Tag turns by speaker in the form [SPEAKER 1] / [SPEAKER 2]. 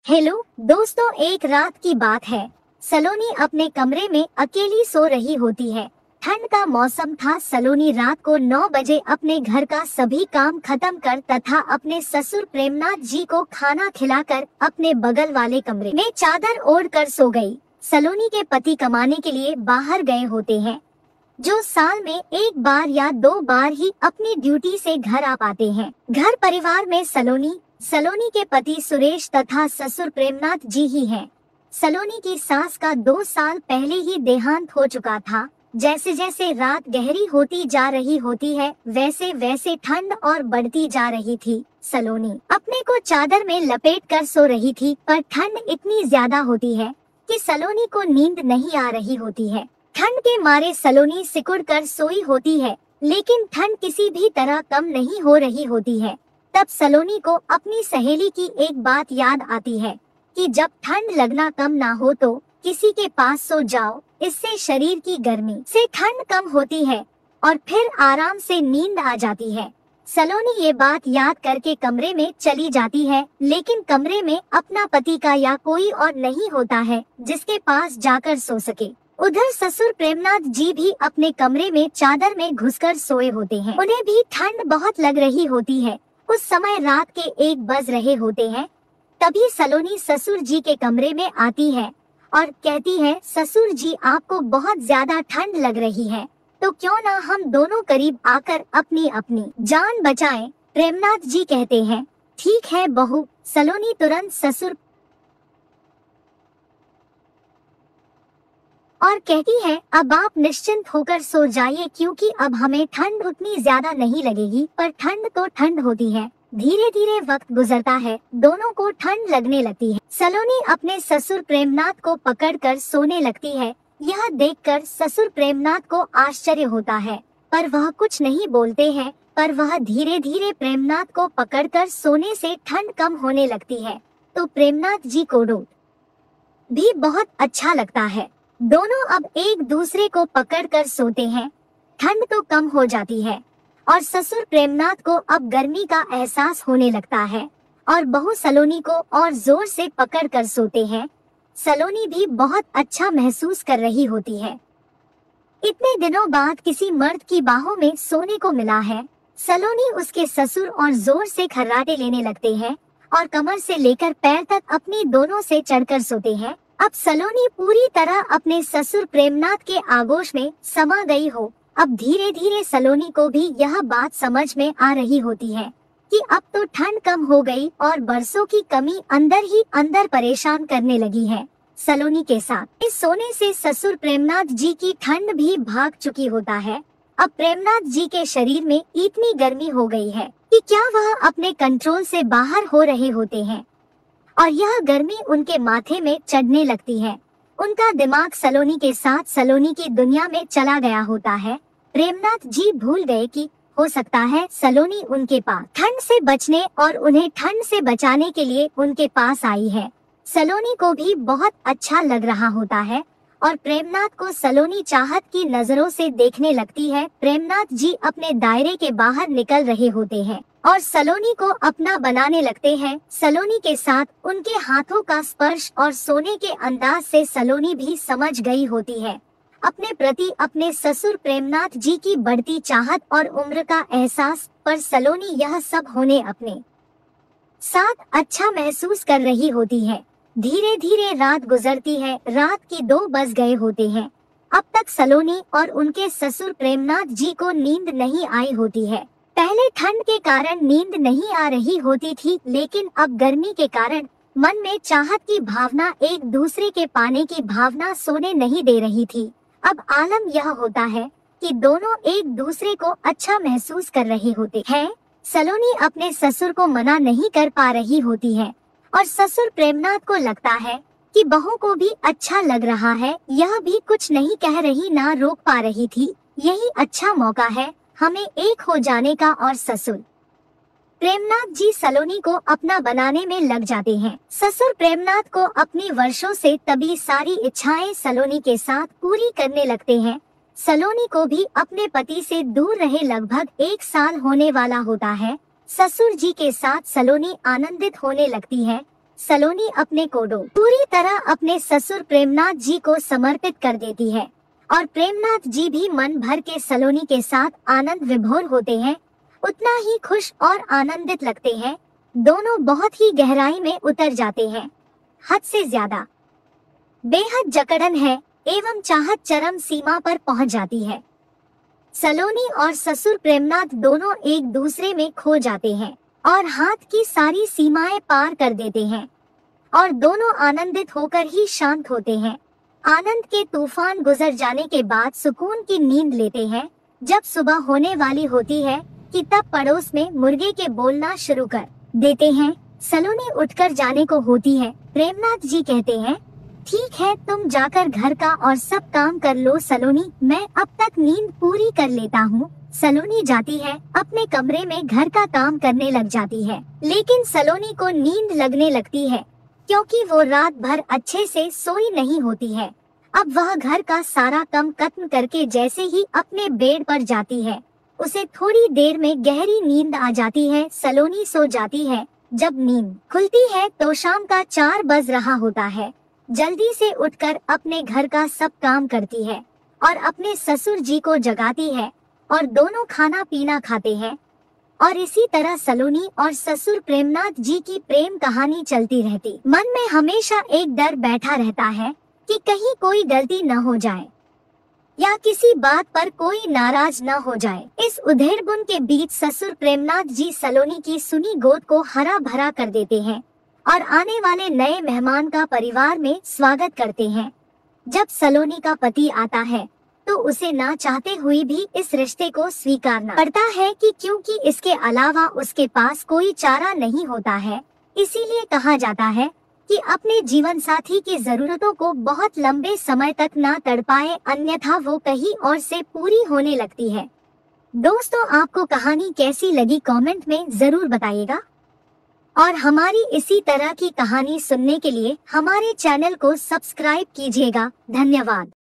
[SPEAKER 1] Hello दोस्तों, एक रात की बात है। सलोनी अपने कमरे में अकेली सो रही होती है। ठंड का मौसम था। सलोनी रात को 9 बजे अपने घर का सभी काम खत्म कर तथा अपने ससुर प्रेमनाथ जी को खाना खिलाकर अपने बगल वाले कमरे में चादर ओढ़ कर सो गई। सलोनी के पति कमाने के लिए बाहर गए होते हैं, जो साल में एक बार या 2 बार ही अपनी ड्यूटी से घर आ पाते हैं। घर परिवार में सलोनी के पति सुरेश तथा ससुर प्रेमनाथ जी ही हैं। सलोनी की सास का 2 साल पहले ही देहांत हो चुका था। जैसे जैसे रात गहरी होती जा रही होती है, वैसे वैसे ठंड और बढ़ती जा रही थी। सलोनी अपने को चादर में लपेट कर सो रही थी, पर ठंड इतनी ज्यादा होती है कि सलोनी को नींद नहीं आ रही होती है। ठंड के मारे सलोनी सिकुड़ कर सोई होती है, लेकिन ठंड किसी भी तरह कम नहीं हो रही होती है। तब सलोनी को अपनी सहेली की एक बात याद आती है कि जब ठंड लगना कम ना हो तो किसी के पास सो जाओ, इससे शरीर की गर्मी से ठंड कम होती है और फिर आराम से नींद आ जाती है। सलोनी ये बात याद करके कमरे में चली जाती है, लेकिन कमरे में अपना पति का या कोई और नहीं होता है जिसके पास जाकर सो सके। उधर ससुर प्रेमनाथ जी भी अपने कमरे में चादर में घुसकर सोए होते हैं। उन्हें भी ठंड बहुत लग रही होती है। उस समय रात के 1 बज रहे होते हैं। तभी सलोनी ससुर जी के कमरे में आती है और कहती है, ससुर जी आपको बहुत ज्यादा ठंड लग रही है, तो क्यों ना हम दोनों करीब आकर अपनी अपनी जान बचाएं। प्रेमनाथ जी कहते हैं, ठीक है बहू। सलोनी तुरंत ससुर और कहती है, अब आप निश्चिंत होकर सो जाइए, क्योंकि अब हमें ठंड उतनी ज्यादा नहीं लगेगी। पर ठंड तो ठंड होती है। धीरे धीरे वक्त गुजरता है, दोनों को ठंड लगने लगती है। सलोनी अपने ससुर प्रेमनाथ को पकड़कर सोने लगती है। यह देखकर ससुर प्रेमनाथ को आश्चर्य होता है, पर वह कुछ नहीं बोलते हैं। पर वह धीरे धीरे प्रेमनाथ को पकड़कर सोने से ठंड कम होने लगती है, तो प्रेमनाथ जी को भी बहुत अच्छा लगता है। दोनों अब एक दूसरे को पकड़कर सोते हैं। ठंड तो कम हो जाती है और ससुर प्रेमनाथ को अब गर्मी का एहसास होने लगता है और बहू सलोनी को और जोर से पकड़कर सोते हैं। सलोनी भी बहुत अच्छा महसूस कर रही होती है। इतने दिनों बाद किसी मर्द की बाहों में सोने को मिला है। सलोनी उसके ससुर और जोर से खर्राटे लेने लगते हैं और कमर से लेकर पैर तक अपनी दोनों से चढ़कर सोते हैं। अब सलोनी पूरी तरह अपने ससुर प्रेमनाथ के आगोश में समा गई हो। अब धीरे धीरे सलोनी को भी यह बात समझ में आ रही होती है कि अब तो ठंड कम हो गई और बरसों की कमी अंदर ही अंदर परेशान करने लगी है। सलोनी के साथ इस सोने से ससुर प्रेमनाथ जी की ठंड भी भाग चुकी होता है। अब प्रेमनाथ जी के शरीर में इतनी गर्मी हो गई है कि क्या वह अपने कंट्रोल से बाहर हो रहे होते हैं और यह गर्मी उनके माथे में चढ़ने लगती है। उनका दिमाग सलोनी के साथ सलोनी की दुनिया में चला गया होता है। प्रेमनाथ जी भूल गए कि हो सकता है सलोनी उनके पास ठंड से बचने और उन्हें ठंड से बचाने के लिए उनके पास आई है। सलोनी को भी बहुत अच्छा लग रहा होता है और प्रेमनाथ को सलोनी चाहत की नजरों से देखने लगती है। प्रेमनाथ जी अपने दायरे के बाहर निकल रहे होते हैं और सलोनी को अपना बनाने लगते हैं। सलोनी के साथ उनके हाथों का स्पर्श और सोने के अंदाज से सलोनी भी समझ गई होती है अपने प्रति अपने ससुर प्रेमनाथ जी की बढ़ती चाहत और उम्र का एहसास। पर सलोनी यह सब होने अपने साथ अच्छा महसूस कर रही होती है। धीरे धीरे रात गुजरती है। रात की 2 बज गए होते हैं। अब तक सलोनी और उनके ससुर प्रेमनाथ जी को नींद नहीं आई होती है। पहले ठंड के कारण नींद नहीं आ रही होती थी, लेकिन अब गर्मी के कारण मन में चाहत की भावना, एक दूसरे के पाने की भावना सोने नहीं दे रही थी। अब आलम यह होता है कि दोनों एक दूसरे को अच्छा महसूस कर रहे होते हैं। सलोनी अपने ससुर को मना नहीं कर पा रही होती है और ससुर प्रेमनाथ को लगता है कि बहू को भी अच्छा लग रहा है। यह भी कुछ नहीं कह रही, ना रोक पा रही थी। यही अच्छा मौका है हमें एक हो जाने का। और ससुर प्रेमनाथ जी सलोनी को अपना बनाने में लग जाते हैं। ससुर प्रेमनाथ को अपनी वर्षों से तभी सारी इच्छाएं सलोनी के साथ पूरी करने लगते हैं। सलोनी को भी अपने पति से दूर रहे लगभग 1 साल होने वाला होता है। ससुर जी के साथ सलोनी आनंदित होने लगती है। सलोनी अपने कोडो पूरी तरह अपने ससुर प्रेमनाथ जी को समर्पित कर देती है और प्रेमनाथ जी भी मन भर के सलोनी के साथ आनंद विभोर होते हैं, उतना ही खुश और आनंदित लगते हैं। दोनों बहुत ही गहराई में उतर जाते हैं, हद से ज्यादा। बेहद जकड़न है एवं चाहत चरम सीमा पर पहुंच जाती है। सलोनी और ससुर प्रेमनाथ दोनों एक दूसरे में खो जाते हैं और हाथ की सारी सीमाएं पार कर देते हैं और दोनों आनंदित होकर ही शांत होते हैं। आनंद के तूफान गुजर जाने के बाद सुकून की नींद लेते हैं। जब सुबह होने वाली होती है कि तब पड़ोस में मुर्गे के बोलना शुरू कर देते हैं। सलोनी उठकर जाने को होती है। प्रेमनाथ जी कहते हैं, ठीक है, तुम जाकर घर का और सब काम कर लो सलोनी, मैं अब तक नींद पूरी कर लेता हूँ। सलोनी जाती है, अपने कमरे में घर का काम करने लग जाती है, लेकिन सलोनी को नींद लगने लगती है क्योंकि वो रात भर अच्छे से सोई नहीं होती है। अब वह घर का सारा काम खत्म करके जैसे ही अपने बेड पर जाती है, उसे थोड़ी देर में गहरी नींद आ जाती है। सलोनी सो जाती है। जब नींद खुलती है तो शाम का 4 बज रहा होता है। जल्दी से उठकर अपने घर का सब काम करती है और अपने ससुर जी को जगाती है और दोनों खाना पीना खाते हैं। और इसी तरह सलोनी और ससुर प्रेमनाथ जी की प्रेम कहानी चलती रहती। मन में हमेशा एक डर बैठा रहता है कि कहीं कोई गलती न हो जाए या किसी बात पर कोई नाराज न हो जाए। इस उधेड़बुन के बीच ससुर प्रेमनाथ जी सलोनी की सुनी गोद को हरा भरा कर देते हैं और आने वाले नए मेहमान का परिवार में स्वागत करते हैं। जब सलोनी का पति आता है तो उसे ना चाहते हुए भी इस रिश्ते को स्वीकारना पड़ता है कि क्योंकि इसके अलावा उसके पास कोई चारा नहीं होता है। इसीलिए कहा जाता है कि अपने जीवन साथी की जरूरतों को बहुत लंबे समय तक ना तड़पाए, अन्यथा वो कहीं और से पूरी होने लगती है। दोस्तों, आपको कहानी कैसी लगी कमेंट में जरूर बताइएगा और हमारी इसी तरह की कहानी सुनने के लिए हमारे चैनल को सब्सक्राइब कीजिएगा। धन्यवाद।